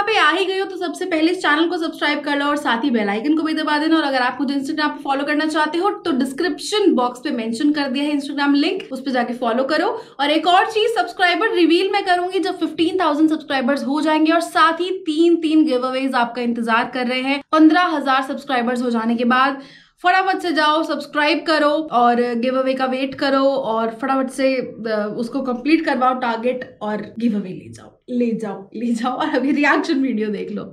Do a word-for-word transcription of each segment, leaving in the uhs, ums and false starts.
पे आ ही गई हो तो सबसे पहले इस चैनल को सब्सक्राइब कर लो और साथ ही बेल आइकन को भी दबा देना। और अगर आप मुझे इंस्टाग्राम पे फॉलो करना चाहते हो तो डिस्क्रिप्शन बॉक्स पे मेंशन कर दिया है इंस्टाग्राम लिंक, उस पर जाके फॉलो करो। और एक और चीज, सब्सक्राइबर रिवील मैं करूंगी जब फिफ्टीन थाउजेंड सब्सक्राइबर्स हो जाएंगे, और साथ ही तीन तीन गिव अवेज आपका इंतजार कर रहे हैं। पंद्रह हजार सब्सक्राइबर्स हो जाने के बाद फटाफट से जाओ, सब्सक्राइब करो और गिव अवे का वेट करो और फटाफट से उसको कंप्लीट करवाओ टारगेट और गिव अवे ले जाओ ले जाओ ले जाओ और अभी रिएक्शन वीडियो देख लो।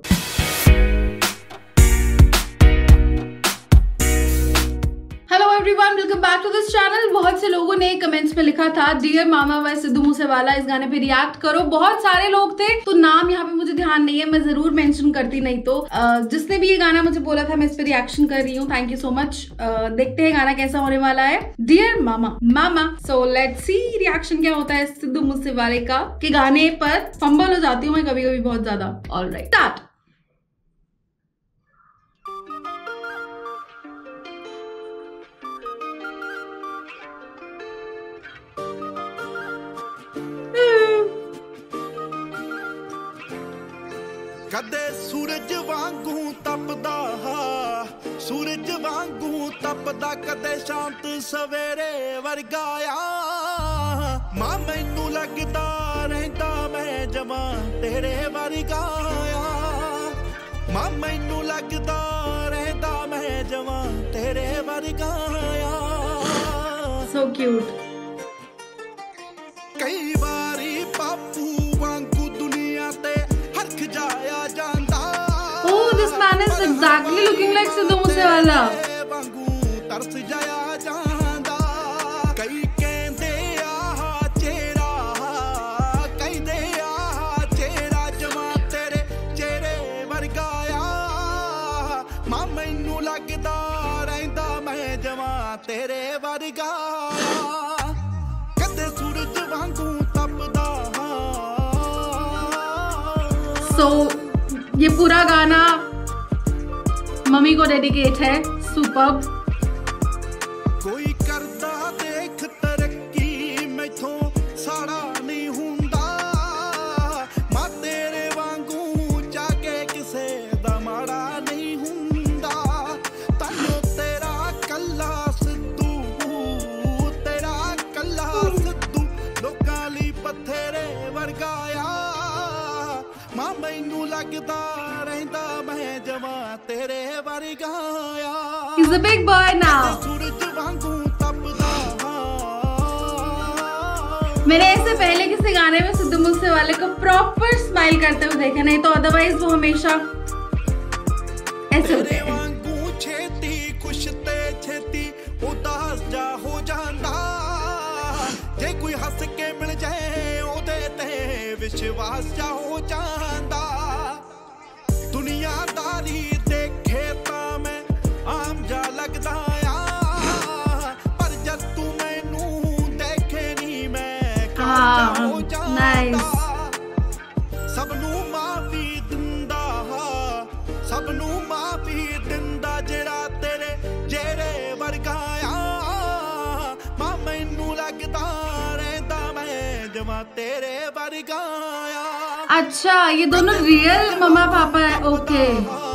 Hello everyone, welcome back to this channel. बहुत से लोगों ने कमेंट्स में लिखा था डियर मामा व सिद्धू मूसेवाला इस गाने पे रिएक्ट करो। बहुत सारे लोग थे तो नाम यहाँ पे मुझे ध्यान नहीं है, मैं जरूर मेंशन करती। नहीं तो जिसने भी ये गाना मुझे बोला था मैं इस पे रिएक्शन कर रही हूँ। Thank you so much. देखते हैं गाना कैसा होने वाला है। Dear mama mama so let's see reaction क्या होता है सिद्धू मूसेवाले का के गाने पर। फंबल हो जाती हूँ मैं कभी कभी बहुत ज्यादा। Alright, start. कदे सूरज वांगू तपदा सूरज वांगू तपदा कदे शांत सवेरे वर्गाया। मां मैनू लगदा रहंदा मैं जवां तेरे वर्गाया। मां मैनू लगदा रहंदा मैं जवां तेरे वर्गाया। So cute. कई बारी बापू वांगू दुनिया ते हरख जाया जांदा। Oh, this man is exactly looking like Sidhu Moosewala. वांगू तरस जाया जांदा। कई कहंदे आ चेहरा कई दे आ चेहरा जवां तेरे चेहरे वर्गाया। मां मैनू लगदा रहंदा मैं जवां तेरे वर्गाया। कदे सूरज वांगू तपदा। So, ये पूरा गाना मम्मी को डेडिकेट है। सुपर्ब। कोई करदा देख तरक्की मैथों साड़ा नहीं हुंदा। मां तेरे वांगू जाके किसे दा माड़ा नहीं हुंदा। तानो तेरा कल्ला सिद्धू तेरा कल्ला सिद्धू लोकां लई पत्थरे वर्गाया। मां मैनू लगदा रहंदा मैं जवां तेरे वर्गाया। He's a big boy now. सूरज वांगू तपदा। मैंने ऐसे पहले किसी गाने में सिद्धू मूसेवाले को प्रॉपर स्माइल करते हुए देखा, नहीं तो अदरवाइज वो हमेशा ऐसे होते हैं। वांगू छेती खुश ते छेती उदास जा हो जांदा। जे कोई हंस के मिल जाए ओदे ते विश्वास जा हो जांदा। दुनियादारी देखे तां मैं आम जा लगदा आ। पर जद तू मैनू देखे नी मैं काचा हो जांदा। सबनू माफी दिंदा सबनू माफी दिंदा जेड़ा तेरे जेरे वर्गाया। मां मैनू लगदा रहंदा मैं जवां तेरे वर्गाया। अच्छा, ये दोनों रियल मम्मा पापा है। ओके।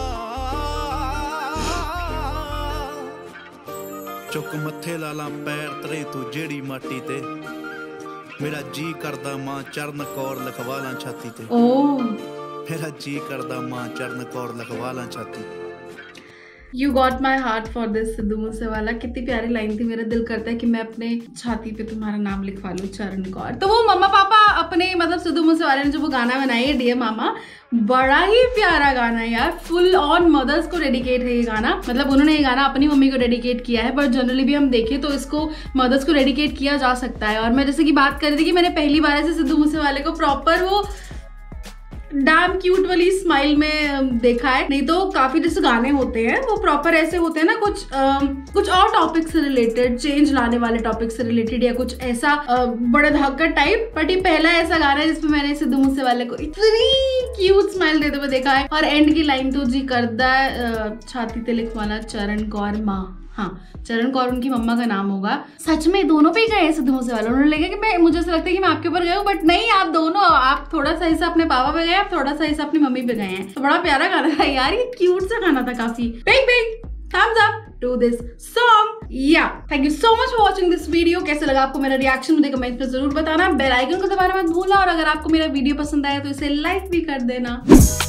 चुक मथे लाला पैर तरे तू जेड़ी माटी ते। मेरा जी करदा मां चरण कौर लिखवाला छाती ते। ओह, मेरा जी करदा मां चरण कौर लिखवाला छाती। You got my heart for this Sidhu Moosewala. कितनी प्यारी लाइन थी। मेरा दिल करता है कि मैं अपने छाती पे तुम्हारा नाम लिखवा लूं, चरण कौर। तो वो मम्मा पापा अपने मतलब सिद्धू मूसेवाले ने जो वो गाना बनाई है डियर मामा, बड़ा ही प्यारा गाना है यार। फुल ऑन मदर्स को डेडिकेट है ये गाना। मतलब उन्होंने ये गाना अपनी मम्मी को डेडिकेट किया है, बट जनरली भी हम देखें तो इसको मदर्स को डेडिकेट किया जा सकता है। और मैं जैसे कि बात कर रही थी कि मैंने पहली बार ऐसे सिद्धू मूसेवाले को प्रॉपर वो डैम क्यूट वाली स्माइल में देखा है। नहीं तो काफी जैसे गाने होते हैं वो प्रॉपर ऐसे होते हैं ना, कुछ आ, कुछ और टॉपिक से रिलेटेड, चेंज लाने वाले टॉपिक से रिलेटेड या कुछ ऐसा आ, बड़ा धक्का टाइप। बट ये पहला ऐसा गाना है जिसमें मैंने सिद्धू मूसेवाले को इतनी क्यूट स्माइल देते हुए देखा है। और एंड की लाइन तो जी करदा छाती ते लिखवाना चरण कौर माँ। हाँ, चरण कौर उनकी मम्मा का नाम होगा। सच में दोनों पे ही गए सिद्धू मूसेवाला। उन्होंने लगा कि मैं, मुझे ऐसा लगता है कि मैं आपके ऊपर गया हूँ, बट नहीं, आप दोनों, आप थोड़ा सा हिस्सा अपने पापा पे गए, आप थोड़ा सा हिस्सा अपनी मम्मी पे गए हैं। तो बड़ा प्यारा गाना था यार, ये क्यूट सा गाना था काफी। Big big thumbs up to this song. Yeah, thank you so much for watching this video. कैसे लगा आपको मेरा रिएक्शन, मुझे कमेंट में जरूर बताना। बेल आइकन को दबाना मत भूलना, और अगर आपको मेरा वीडियो पसंद आया तो इसे लाइक भी कर देना।